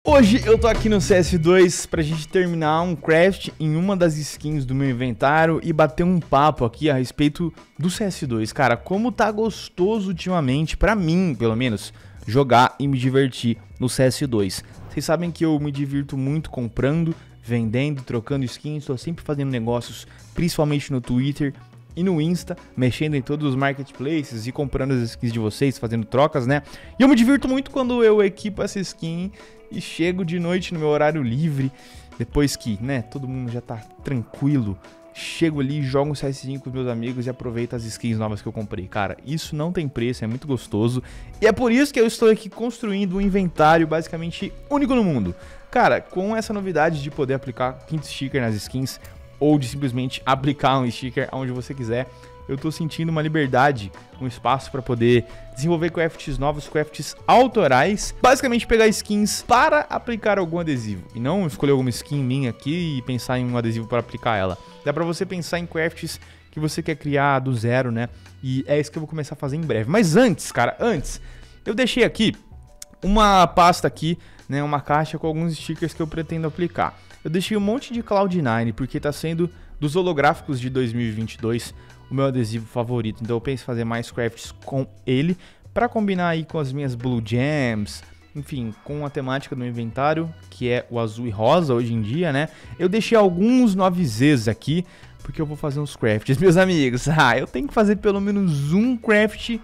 Hoje eu tô aqui no CS2 pra gente terminar um craft em uma das skins do meu inventário e bater um papo aqui a respeito do CS2. Cara, como tá gostoso ultimamente, pra mim pelo menos, jogar e me divertir no CS2. Vocês sabem que eu me divirto muito comprando, vendendo, trocando skins, tô sempre fazendo negócios, principalmente no Twitter e no Insta, mexendo em todos os marketplaces e comprando as skins de vocês, fazendo trocas, né? E eu me divirto muito quando eu equipo essa skin e chego de noite no meu horário livre, depois que, né, todo mundo já tá tranquilo, chego ali, jogo um CS5 com os meus amigos e aproveito as skins novas que eu comprei. Cara, isso não tem preço, é muito gostoso. E é por isso que eu estou aqui construindo um inventário basicamente único no mundo. Cara, com essa novidade de poder aplicar quinto sticker nas skins, ou de simplesmente aplicar um sticker onde você quiser, eu tô sentindo uma liberdade, um espaço para poder desenvolver crafts novos, crafts autorais, basicamente pegar skins para aplicar algum adesivo, e não escolher alguma skin minha aqui e pensar em um adesivo para aplicar ela. Dá para você pensar em crafts que você quer criar do zero, né? E é isso que eu vou começar a fazer em breve. Mas antes, cara, eu deixei aqui uma pasta aqui, né, uma caixa com alguns stickers que eu pretendo aplicar. Eu deixei um monte de Cloud9 porque tá sendo dos holográficos de 2022 o meu adesivo favorito. Então eu penso em fazer mais crafts com ele para combinar aí com as minhas Blue Gems, enfim, com a temática do inventário, que é o azul e rosa hoje em dia, né? Eu deixei alguns 9Zs aqui porque eu vou fazer uns crafts, meus amigos. Eu tenho que fazer pelo menos um craft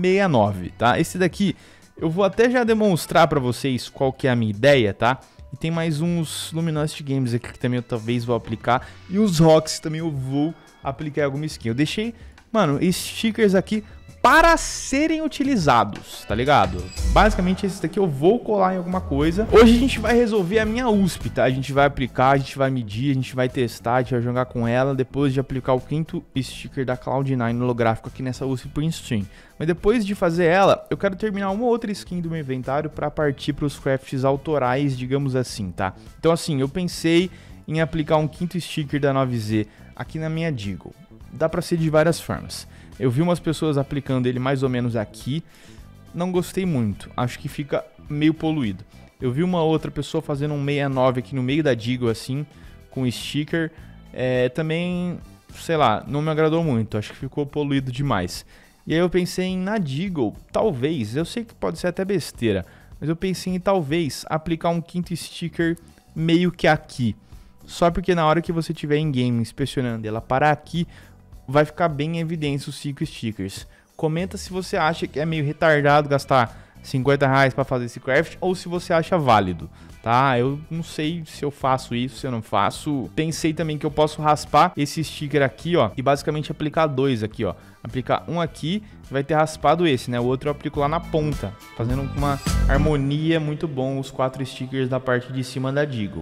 69, tá? Esse daqui eu vou até já demonstrar para vocês qual que é a minha ideia, tá? E tem mais uns Luminosity Games aqui que também eu talvez vou aplicar. E os Rocks também eu vou aplicar alguma skin. Eu deixei, mano, stickers aqui para serem utilizados, tá ligado? Basicamente esses daqui eu vou colar em alguma coisa. Hoje a gente vai resolver a minha USP, tá? A gente vai aplicar, a gente vai medir, a gente vai testar, a gente vai jogar com ela depois de aplicar o quinto sticker da Cloud9 holográfico aqui nessa USP Print Stream. Mas depois de fazer ela, eu quero terminar uma outra skin do meu inventário para partir para os crafts autorais, digamos assim, tá? Então assim, eu pensei em aplicar um quinto sticker da 9Z aqui na minha Deagle. Dá para ser de várias formas. Eu vi umas pessoas aplicando ele mais ou menos aqui, não gostei muito, acho que fica meio poluído. Eu vi uma outra pessoa fazendo um 69 aqui no meio da Deagle assim, com sticker, também, sei lá, não me agradou muito, acho que ficou poluído demais. E aí eu pensei em na Deagle, talvez, eu sei que pode ser até besteira, mas eu pensei em talvez aplicar um quinto sticker meio que aqui. Só porque na hora que você estiver em game inspecionando ela parar aqui, vai ficar bem em evidência os 5 stickers. Comenta se você acha que é meio retardado gastar R$50 para fazer esse craft ou se você acha válido, tá? Eu não sei se eu faço isso, se eu não faço. Pensei também que eu posso raspar esse sticker aqui, ó, e basicamente aplicar dois aqui, ó. Aplicar um aqui, vai ter raspado esse, né? O outro eu aplico lá na ponta, fazendo uma harmonia muito bom os 4 stickers da parte de cima da Deagle.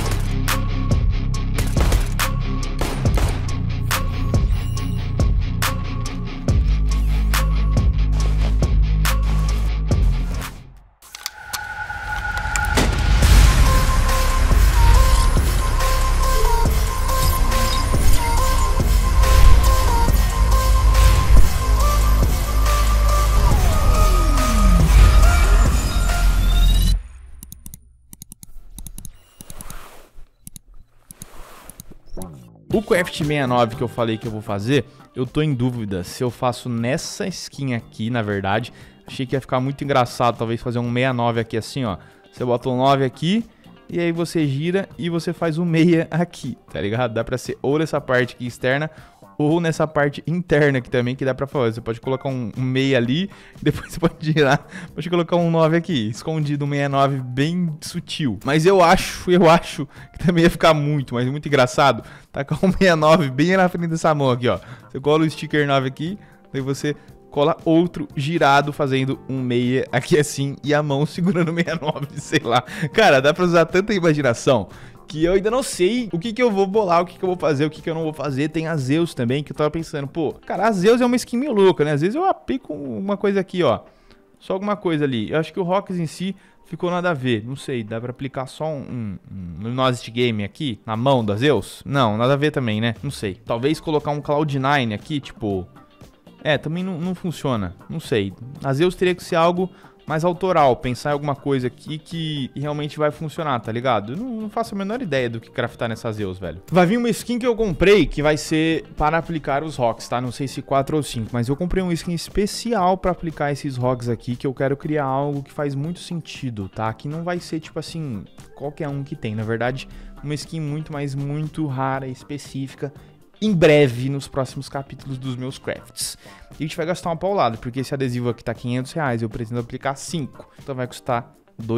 O craft 69 que eu falei que eu vou fazer, eu tô em dúvida se eu faço nessa skin aqui, na verdade. Achei que ia ficar muito engraçado, talvez fazer um 69 aqui assim, ó. Você bota um 9 aqui, e aí você gira e você faz um 6 aqui, tá ligado? Dá pra ser ou nessa parte aqui externa, ou nessa parte interna aqui também, que dá pra fazer. Você pode colocar um 6 ali, depois você pode girar, pode colocar um 9 aqui, escondido, um 69 bem sutil. Mas eu acho que também ia ficar muito, mas muito engraçado, tacar um 69 bem na frente dessa mão aqui, ó. Você cola o sticker 9 aqui, daí você cola outro girado fazendo um 6 aqui assim, e a mão segurando o 69, sei lá. Cara, dá pra usar tanta imaginação que eu ainda não sei o que eu vou bolar, o que eu vou fazer, o que eu não vou fazer. Tem a Zeus também, que eu tava pensando, pô, cara, a Zeus é uma skin meio louca, né? Às vezes eu aplico uma coisa aqui, ó, só alguma coisa ali. Eu acho que o Rocks em si ficou nada a ver, não sei, dá pra aplicar só um Luminosity Game aqui, na mão da Zeus? Não, nada a ver também, né? Não sei. Talvez colocar um Cloud9 aqui, tipo... também não funciona, não sei. A Zeus teria que ser algo mais autoral, pensar em alguma coisa aqui que realmente vai funcionar, tá ligado? Eu não faço a menor ideia do que craftar nessas Zeus, velho. Vai vir uma skin que eu comprei que vai ser para aplicar os rocks, tá? Não sei se 4 ou 5, mas eu comprei uma skin especial para aplicar esses rocks aqui, que eu quero criar algo que faz muito sentido, tá? Que não vai ser tipo assim, qualquer um que tem, na verdade, uma skin muito rara e específica. Em breve, nos próximos capítulos dos meus crafts. E a gente vai gastar uma paulada, porque esse adesivo aqui tá R$500, eu pretendo aplicar 5. Então vai custar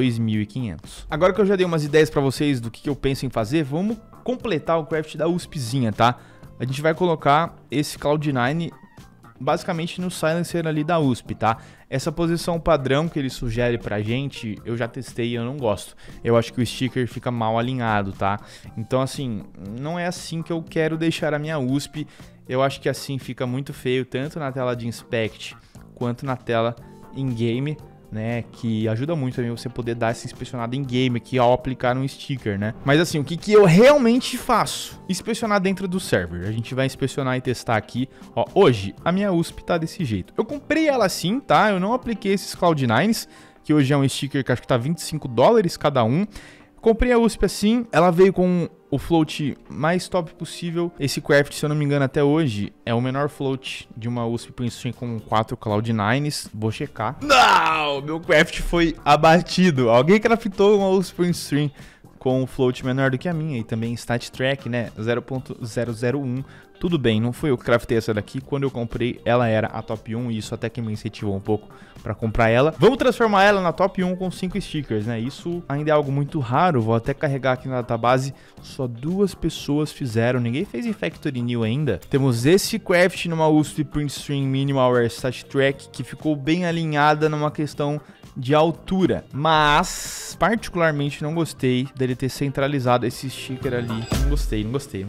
2.500. Agora que eu já dei umas ideias pra vocês do que eu penso em fazer, vamos completar o craft da USPzinha, tá? A gente vai colocar esse Cloud9 basicamente no silencer ali da USP, tá? Essa posição padrão que ele sugere pra gente, eu já testei e eu não gosto. Eu acho que o sticker fica mal alinhado, tá? Então, assim, não é assim que eu quero deixar a minha USP. Eu acho que assim fica muito feio, tanto na tela de Inspect quanto na tela in-game, né, que ajuda muito também você poder dar essa inspecionada em game aqui ao aplicar um sticker, né? Mas assim, o que eu realmente faço? Inspecionar dentro do server. A gente vai inspecionar e testar aqui. Ó, hoje a minha USP tá desse jeito. Eu comprei ela assim, tá? Eu não apliquei esses Cloud9s, que hoje é um sticker que acho que tá $25 cada um. Comprei a USP assim, ela veio com o float mais top possível. Esse craft, se eu não me engano, até hoje, é o menor float de uma USP Prince String com 4 Cloud9s. Vou checar. Não! Meu craft foi abatido. Alguém craftou uma USP Prince String com um float menor do que a minha. E também stat track, né? 0.001. Tudo bem, não foi eu que craftei essa daqui. Quando eu comprei, ela era a top 1 e isso até que me incentivou um pouco pra comprar ela. Vamos transformar ela na top 1 com 5 stickers, né? Isso ainda é algo muito raro. Vou até carregar aqui na database. Só 2 pessoas fizeram. Ninguém fez em Factory New ainda. Temos esse craft numa USP Print String Minimalware Stat Track que ficou bem alinhada numa questão de altura, mas particularmente não gostei dele ter centralizado esse sticker ali. Não gostei.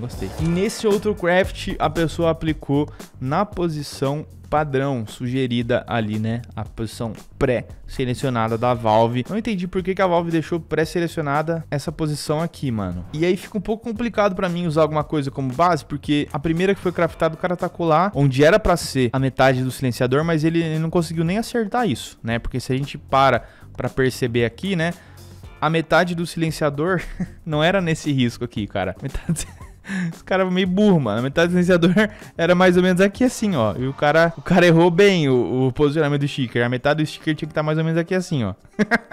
E nesse outro craft a pessoa aplicou na posição padrão sugerida ali, né? A posição pré-selecionada da Valve. Não entendi por que a Valve deixou pré-selecionada essa posição aqui, mano. E aí fica um pouco complicado pra mim usar alguma coisa como base, porque a primeira que foi craftada, o cara tacou lá onde era pra ser a metade do silenciador, mas ele não conseguiu nem acertar isso, né? Porque se a gente pra perceber aqui, né? A metade do silenciador não era nesse risco aqui, cara. Metade... Esse cara é meio burro, mano. A metade do silenciador era mais ou menos aqui assim, ó. E o cara errou bem o posicionamento do sticker. A metade do sticker tinha que estar mais ou menos aqui assim, ó.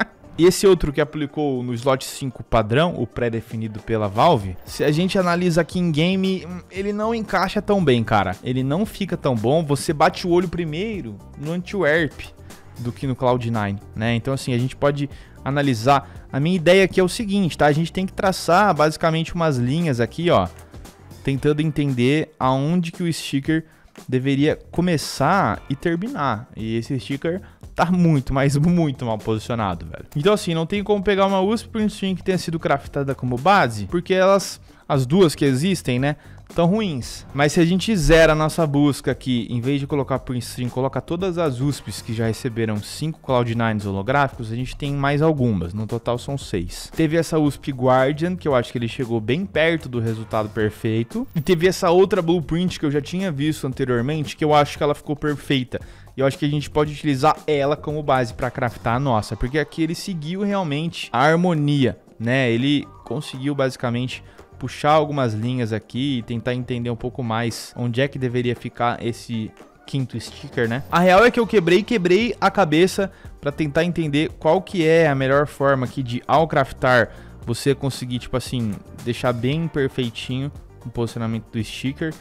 E esse outro que aplicou no slot 5 padrão, o pré-definido pela Valve, se a gente analisa aqui em game, ele não encaixa tão bem, cara. Ele não fica tão bom. Você bate o olho primeiro no Antwerp do que no Cloud9, né? Então assim, a gente pode analisar. A minha ideia aqui é o seguinte, tá? A gente tem que traçar basicamente umas linhas aqui, ó, tentando entender aonde que o sticker deveria começar e terminar. E esse sticker tá muito, mas muito mal posicionado, velho. Então assim, não tem como pegar uma USP Print String que tenha sido craftada como base, porque elas, as duas que existem, né, tão ruins. Mas se a gente zera a nossa busca aqui, em vez de colocar Print String, coloca todas as USPs que já receberam 5 Cloud9s holográficos, a gente tem mais algumas, no total são 6. Teve essa USP Guardian, que eu acho que ele chegou bem perto do resultado perfeito. E teve essa outra Blueprint que eu já tinha visto anteriormente, que eu acho que ela ficou perfeita. E eu acho que a gente pode utilizar ela como base para craftar a nossa, porque aqui ele seguiu realmente a harmonia, né? Ele conseguiu basicamente puxar algumas linhas aqui e tentar entender um pouco mais onde é que deveria ficar esse quinto sticker, né? A real é que eu quebrei a cabeça para tentar entender qual que é a melhor forma aqui de, ao craftar, você conseguir, tipo assim, deixar bem perfeitinho o posicionamento do sticker.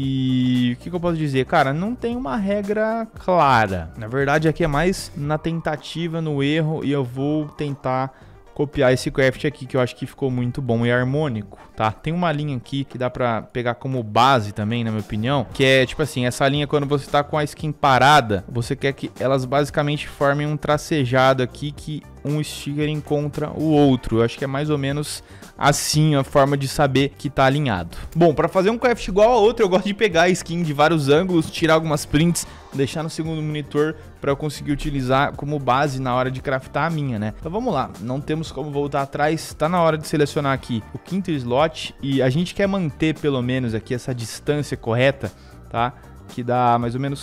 E o que eu posso dizer? Cara, não tem uma regra clara. Na verdade, aqui é mais na tentativa, no erro, e eu vou tentar copiar esse craft aqui, que eu acho que ficou muito bom e harmônico, tá? Tem uma linha aqui que dá pra pegar como base também, na minha opinião, que é tipo assim, essa linha quando você tá com a skin parada, você quer que elas basicamente formem um tracejado aqui que um sticker encontra o outro. Eu acho que é mais ou menos assim a forma de saber que tá alinhado. Bom, para fazer um craft igual a outro, eu gosto de pegar a skin de vários ângulos, tirar algumas prints, deixar no segundo monitor para eu conseguir utilizar como base na hora de craftar a minha, né? Então vamos lá, não temos como voltar atrás, tá na hora de selecionar aqui o quinto slot e a gente quer manter pelo menos aqui essa distância correta, tá? Que dá mais ou menos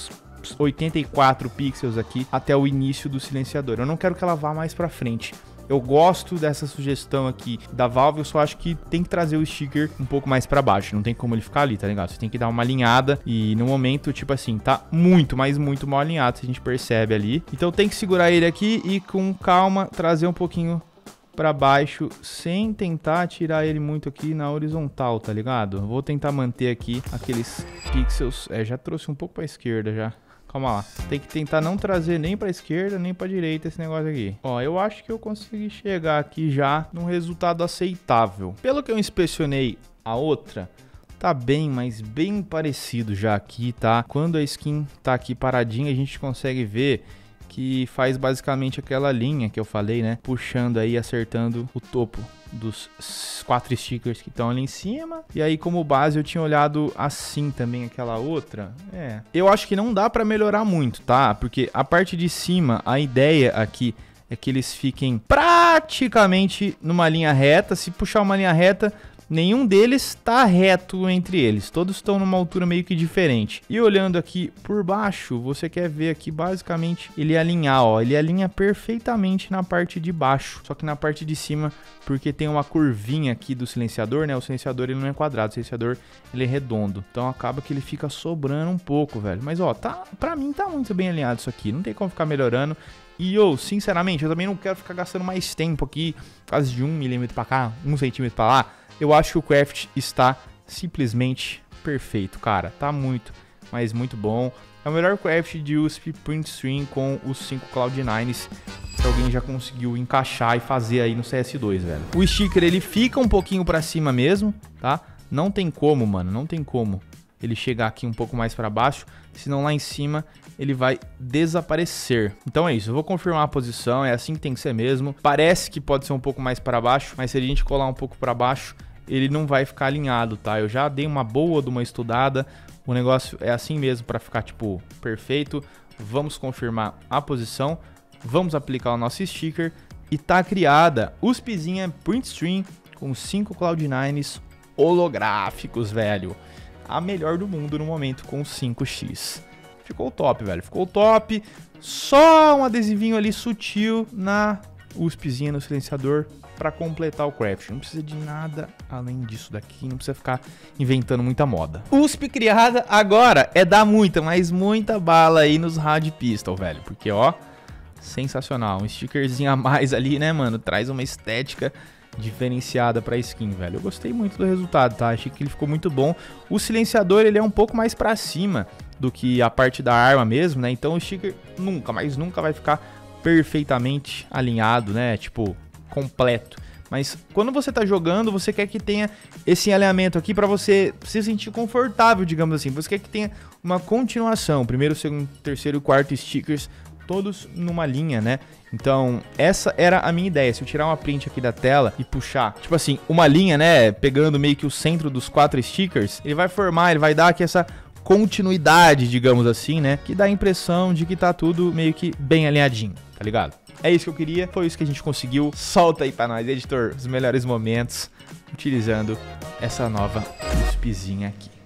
84 pixels aqui até o início do silenciador. Eu não quero que ela vá mais pra frente. Eu gosto dessa sugestão aqui da Valve, eu só acho que tem que trazer o sticker um pouco mais pra baixo. Não tem como ele ficar ali, tá ligado? Você tem que dar uma alinhada e no momento, tipo assim, tá muito, mas muito mal alinhado, se a gente percebe ali. Então tem que segurar ele aqui e com calma trazer um pouquinho pra baixo, sem tentar tirar ele muito aqui na horizontal, tá ligado? Vou tentar manter aqui aqueles pixels. Já trouxe um pouco pra esquerda já. Calma lá. Tem que tentar não trazer nem pra esquerda, nem pra direita esse negócio aqui. Ó, eu acho que eu consegui chegar aqui já num resultado aceitável. Pelo que eu inspecionei a outra, tá bem, mas bem parecido já aqui, tá? Quando a skin tá aqui paradinha, a gente consegue ver que faz basicamente aquela linha que eu falei, né? Puxando aí, acertando o topo dos 4 stickers que estão ali em cima. E aí, como base, eu tinha olhado assim também aquela outra. Eu acho que não dá pra melhorar muito, tá? Porque a parte de cima, a ideia aqui é que eles fiquem praticamente numa linha reta. Se puxar uma linha reta, nenhum deles tá reto entre eles. Todos estão numa altura meio que diferente. E olhando aqui por baixo, você quer ver aqui basicamente ele alinhar, ó. Ele alinha perfeitamente na parte de baixo. Só que na parte de cima, porque tem uma curvinha aqui do silenciador, né? O silenciador ele não é quadrado, o silenciador ele é redondo. Então acaba que ele fica sobrando um pouco, velho. Mas ó, pra mim tá muito bem alinhado isso aqui. Não tem como ficar melhorando. E eu, sinceramente, eu também não quero ficar gastando mais tempo aqui, quase de 1 milímetro pra cá, 1 centímetro pra lá. Eu acho que o craft está simplesmente perfeito, cara. Tá muito, mas muito bom. É o melhor craft de USP Print Stream com os 5 Cloud9s que alguém já conseguiu encaixar e fazer aí no CS2, velho. O sticker, ele fica um pouquinho pra cima mesmo, tá? Não tem como, mano, não tem como ele chegar aqui um pouco mais pra baixo, senão lá em cima ele vai desaparecer. Então é isso, eu vou confirmar a posição, é assim que tem que ser mesmo. Parece que pode ser um pouco mais para baixo, mas se a gente colar um pouco para baixo, ele não vai ficar alinhado, tá? Eu já dei uma boa de uma estudada, o negócio é assim mesmo para ficar, tipo, perfeito. Vamos confirmar a posição, vamos aplicar o nosso sticker e tá criada USPzinha Print Stream com 5 Cloud9s holográficos, velho. A melhor do mundo no momento com 5x. Ficou top, velho. Ficou top. Só um adesivinho ali sutil na USPzinha, no silenciador, para completar o craft. Não precisa de nada além disso daqui. Não precisa ficar inventando muita moda. USP criada agora é dar muita, mas muita bala aí nos Rad Pistol, velho. Porque, ó, sensacional. Um stickerzinho a mais ali, né, mano? Traz uma estética diferenciada pra skin, velho. Eu gostei muito do resultado, tá? Achei que ele ficou muito bom. O silenciador, ele é um pouco mais pra cima do que a parte da arma mesmo, né? Então o sticker nunca, mas nunca vai ficar perfeitamente alinhado, né? Tipo, completo. Mas quando você tá jogando, você quer que tenha esse alinhamento aqui pra você se sentir confortável, digamos assim. Você quer que tenha uma continuação. Primeiro, segundo, terceiro e quarto stickers todos numa linha, né? Então, essa era a minha ideia. Se eu tirar uma print aqui da tela e puxar, tipo assim, uma linha, né? Pegando meio que o centro dos 4 stickers, ele vai formar, ele vai dar aqui essa continuidade, digamos assim, né? Que dá a impressão de que tá tudo meio que bem alinhadinho, tá ligado? É isso que eu queria, foi isso que a gente conseguiu. Solta aí pra nós, editor, os melhores momentos utilizando essa nova USPzinha aqui.